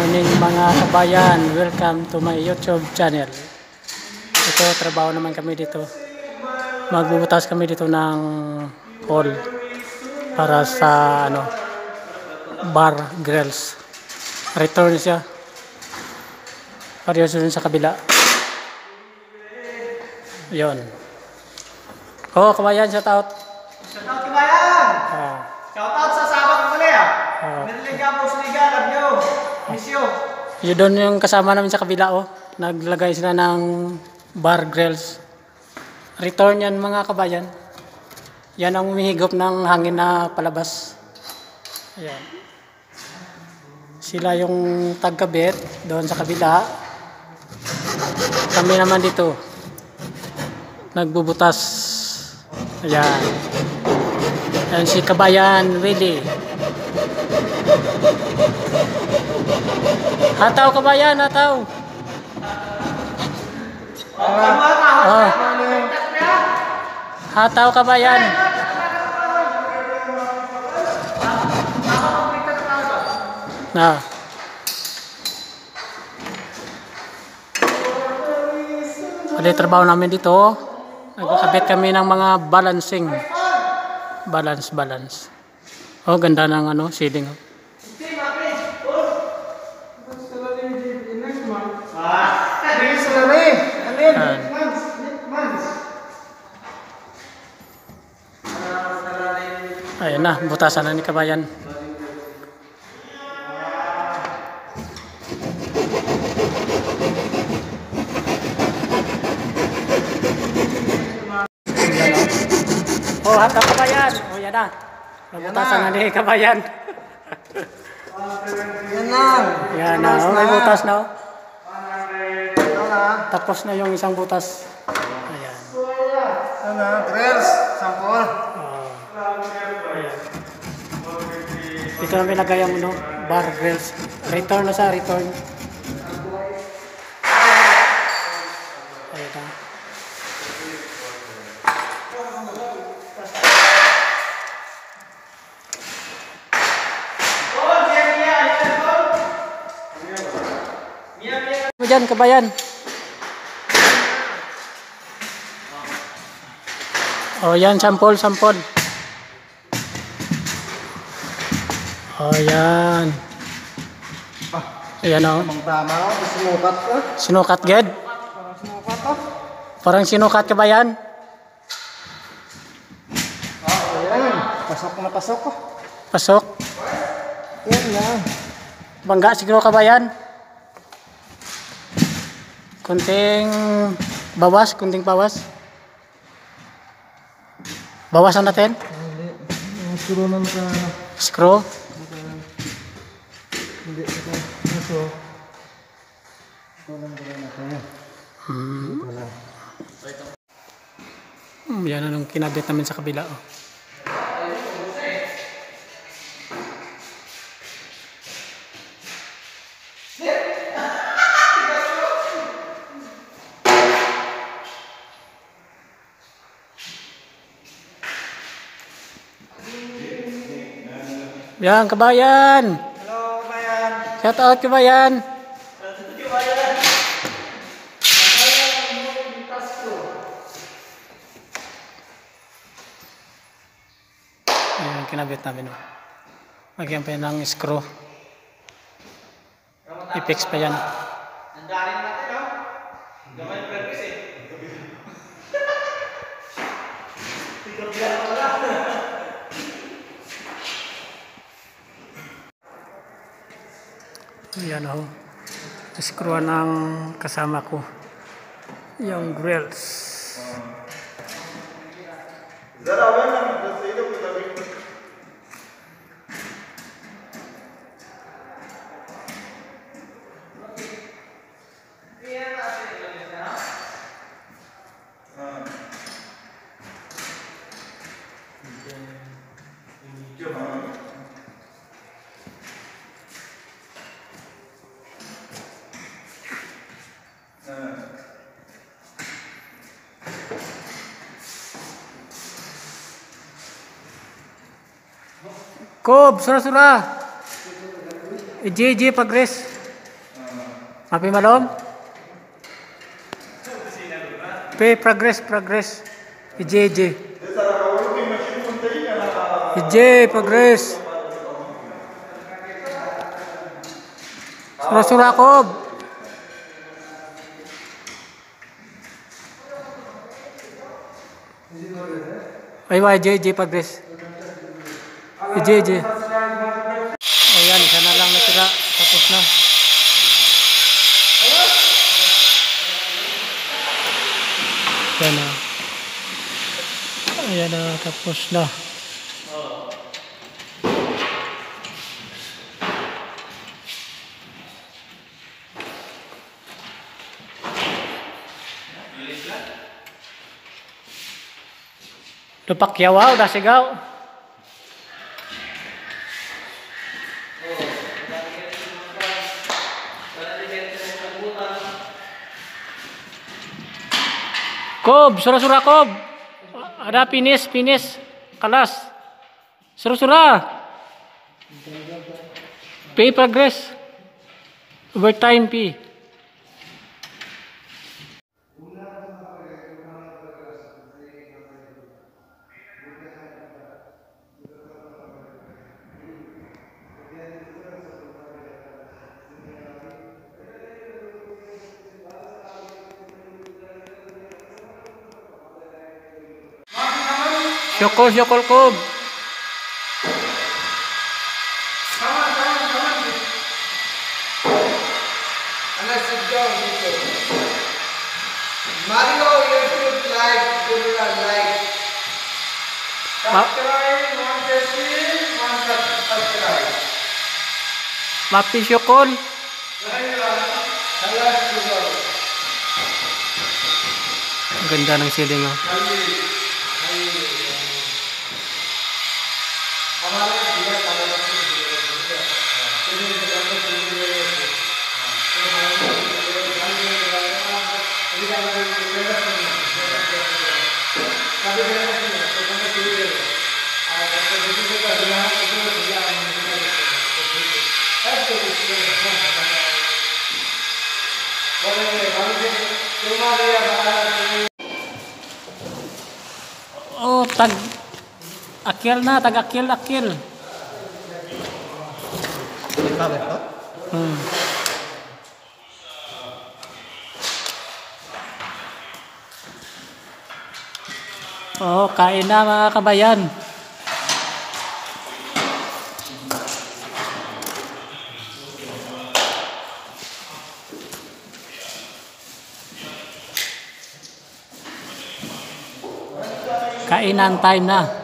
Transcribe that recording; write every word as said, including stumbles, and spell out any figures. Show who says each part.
Speaker 1: morning mga kabayan, welcome to my YouTube channel. Ito, trabaho naman kami dito. Magbubutas kami dito ng hall para sa ano, bar grills. Return siya. Pareho dun sa kabila. Yon. Oh, kabayan, shout out.
Speaker 2: Shout out kabayan!
Speaker 1: Ah.
Speaker 2: Shout out sa sabang pala ya.
Speaker 1: Ah.
Speaker 2: Niliga po sa liga, love you. Miss you.
Speaker 1: Yun doon yung kasama namin sa kabila, oh. Naglagay sila ng bar grills. Return yan mga kabayan. Yan ang umihigop ng hangin na palabas. Ayan. Sila yung tagkabit doon sa kabila. Kami naman dito. Nagbubutas. Ayan. Ayan si kabayan Willie. Hataw kabayan, hataw. Oh. Hataw kabayan. Nah. Pada trabaho namin dito, nagkakabit kami ng mga balancing. Balance, balance. Oh, ganda ng ano, ceiling. Ayan na, butasan na ni kabayan. Oh, hataw kabayan. Oh, yan na. Nabutasan na ni kabayan.
Speaker 2: Yan na.
Speaker 1: Yan na, oh, may butas na. Oh. Tapos na yung isang butas. Ayan.
Speaker 2: Ano, grills, sampol.
Speaker 1: Oh. Ayan. Ito na nilagay ang no, bar grills. Return na sa return. Ayan na. Ano dyan, kabayan? Oh, yan, sampol, sampol. Oh, yan. Ayan, oh.
Speaker 2: Ang tama, sinukat ko.
Speaker 1: Sinukat, Ged?
Speaker 2: Parang sinukat ko.
Speaker 1: Parang sinukat, kabayan?
Speaker 2: Oh, ayan. Pasok na pasok ko.
Speaker 1: Pasok.
Speaker 2: Yan na.
Speaker 1: Bangga, siguro, kabayan? Kunting bawas, kunting bawas. Bawasan natin.
Speaker 2: Hindi. Yung screw na naka...
Speaker 1: Screw.
Speaker 2: Hindi. Ito. Ito lang gawin natin.
Speaker 1: Hmm.
Speaker 2: Ito lang.
Speaker 1: Hmm, yan ang kinabit namin sa kabila. Oh. Yan, kabayan.
Speaker 2: Hello, kabayan.
Speaker 1: Shout out, kabayan. Ayan, kinabit namin. Oh. Lagyan pa yan ng screw. I-fix pa yan.
Speaker 2: Nandarin natin, no? Gamay purpose eh. Tigil yan wala.
Speaker 1: Ayan o. Screwan ng kasama ko. Yung grills. Kob, sura-sura. E J J Pagres. Mapi malom? P, progress, progress. J, J. J, progress. Surah-surah Yakob. Ay, J, J, progress. J, J. Ayan, isa na lang natira. Tapos na. Ayan na. Ayan na, tapos na. Lupakyaw, dasigaw. Kob, surah-surah Kob. Ada finish, finish. Kalas. Surah-surah. P, progress. Overtime P. Syokol, syokol Kob.
Speaker 2: Mario, you have to like, to like. Subscribe, one thirty, one subscribe.
Speaker 1: Mapi syokol. Ang ganda ng ceiling oh. Oh, tag akil na, tag akil, akil. Hmm. Oh, kain na mga kabayan. Kainan time na.